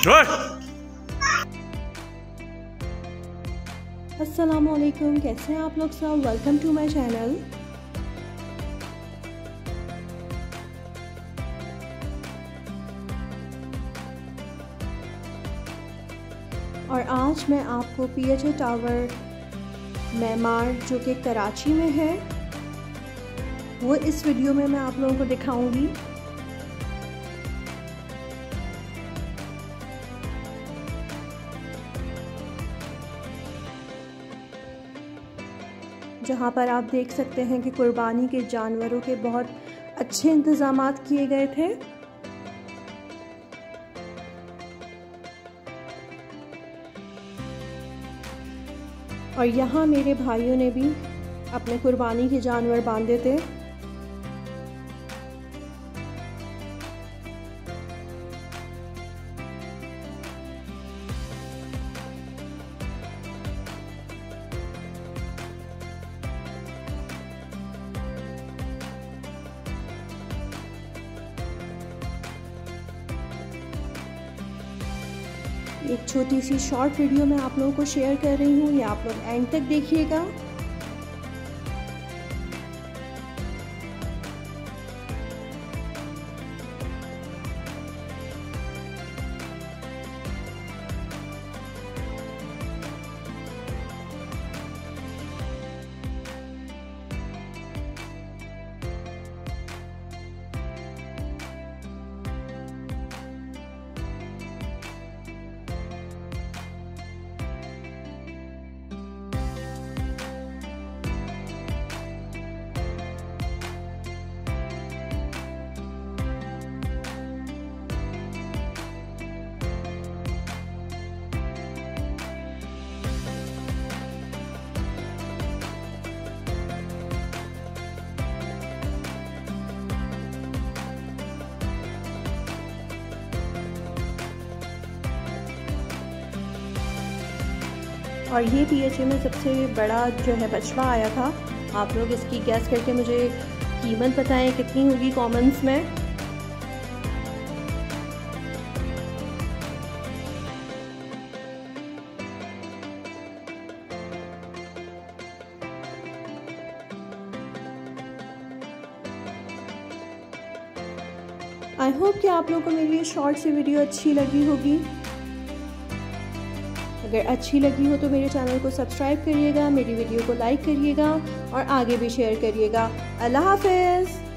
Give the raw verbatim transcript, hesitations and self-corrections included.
अस्सलामुअलैकुम, कैसे हैं आप लोग सब। Welcome to my channel. और आज मैं आपको पीएचए टावर मैमार जो कि कराची में है वो इस वीडियो में मैं आप लोगों को दिखाऊंगी। जहाँ पर आप देख सकते हैं कि कुर्बानी के जानवरों के बहुत अच्छे इंतज़ामात किए गए थे। और यहाँ मेरे भाइयों ने भी अपने कुर्बानी के जानवर बांधे थे। एक छोटी सी शॉर्ट वीडियो मैं आप लोगों को शेयर कर रही हूँ, ये आप लोग एंड तक देखिएगा। और ये पीएचए में सबसे बड़ा जो है बछड़ा आया था। आप लोग इसकी गैस करके मुझे कीमत बताएं कितनी होगी कमेंट्स में। आई होप कि आप लोगों को मेरी ये शॉर्ट सी वीडियो अच्छी लगी होगी। अगर अच्छी लगी हो तो मेरे चैनल को सब्सक्राइब करिएगा, मेरी वीडियो को लाइक करिएगा और आगे भी शेयर करिएगा। अल्लाह हाफ़िज़।